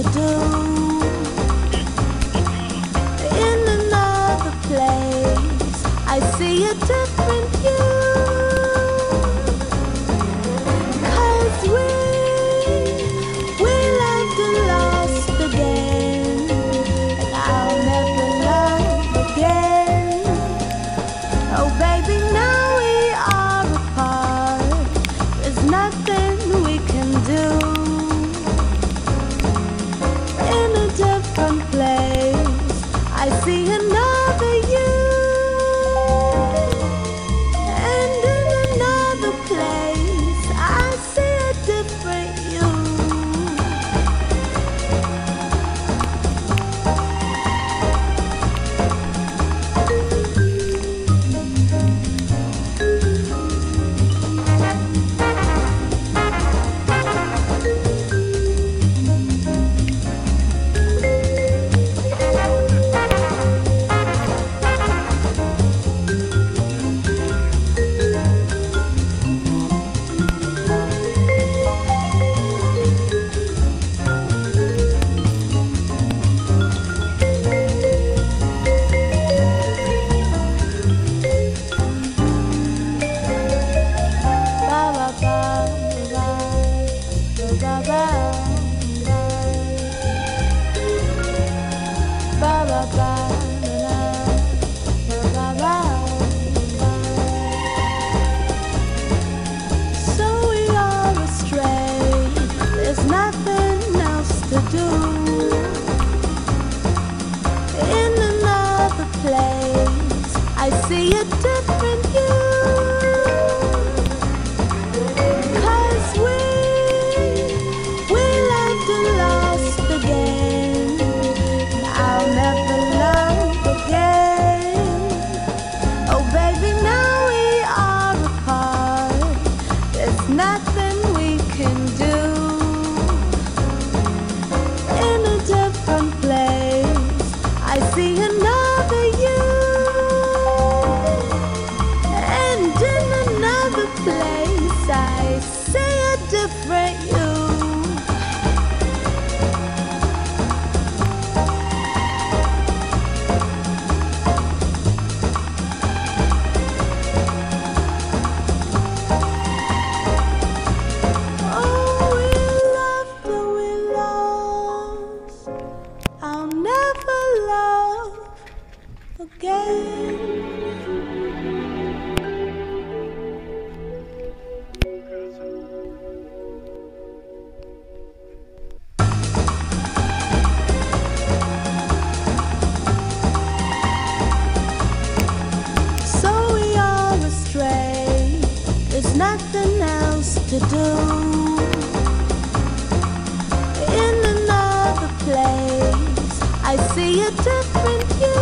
do. In another place, I see a different you. 'Cause we loved and lost again, and I'll never love again. Oh baby, now we are apart. There's nothing we can do. In a different place, I see another you. And in another place, I see a different you. So we are astray. There's nothing else to do. In another place, I see a different you. 'Cause we loved and lost again. I'll never love again. Oh baby, now we are apart. There's nothing we can do. In a different place, I see another you. And in another place, I see a different you. Oh, we loved and we lost. I'll never love again. So we are astray. There's nothing else to do. In another place, I see a different you.